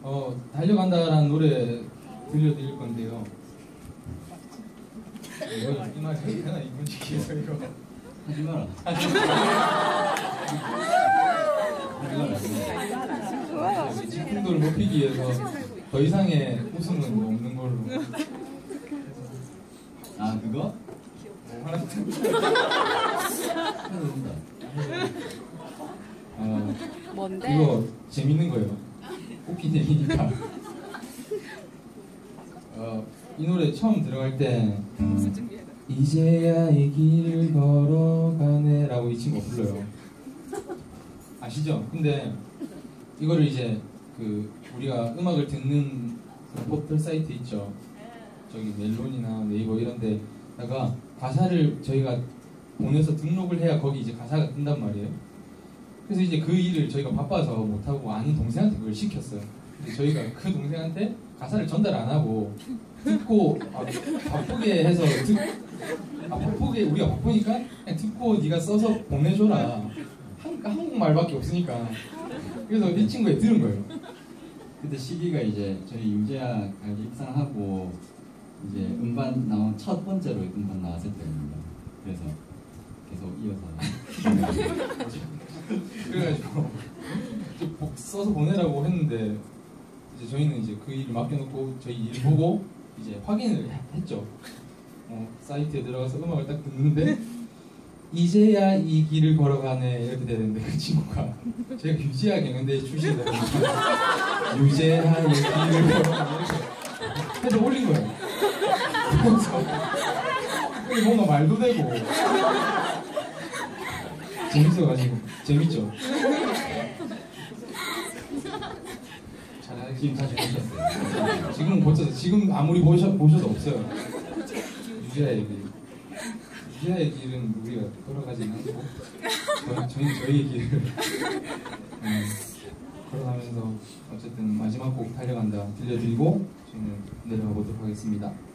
달려간다라는 노래 들려드릴 건데요. 이걸 이 말 해도 되나? 이분 지키에서 이거 하지 마라. 집중도를 높이기 위해서 더 이상의 웃음은 뭐 없는 걸로. 아 그거? 하나 뭔데? 이거 재밌는 거예요. 웃긴 얘기니까. 이 노래 처음 들어갈 때 이제야 이 길을 걸어가네 라고 이 친구가 불러요. 아시죠? 근데 이거를 이제 우리가 음악을 듣는 포털 사이트 있죠. 저기 멜론이나 네이버 이런 데다가 가사를 저희가 보내서 등록을 해야 거기 이제 가사가 뜬단 말이에요. 그래서 이제 그 일을 저희가 바빠서 못하고 아는 동생한테 그걸 시켰어요. 근데 저희가 그 동생한테 가사를 전달 안 하고 듣고 바쁘게 해서 바쁘게 우리가 바쁘니까 그냥 듣고 네가 써서 보내줘라. 한국말밖에 없으니까. 그래서 이 친구가 들은 거예요. 그때 시기가 이제 저희 유재하까지 입상하고 이제 음반 나온 첫 번째로 음반 나왔을 때입니다. 그래서 계속 이어서 그래가지고 써서 보내라고 했는데 이제 저희는 이제 그 일을 맡겨놓고 저희 일 보고 이제 확인을 했죠. 사이트에 들어가서 음악을 딱 듣는데 이제야 이 길을 걸어가네 이렇게 되는데 그 친구가 제가 유재하 경연대 출신이다 보니까 유재하 이 길을 걸어가네 이렇게 해서 올린 거예요. 그래서 뭔가 말도 되고 재밌어가지고 재밌죠. 지금 다시 보셨어요? 지금 고쳐서 지금 아무리 보셔도 없어요. 유재하의 길. 유재하의 길은 우리가 걸어가지는 않고 저희는 저희의 길을 걸어가면서 어쨌든 마지막 곡 달려간다 들려드리고 저희는 내려가 보도록 하겠습니다.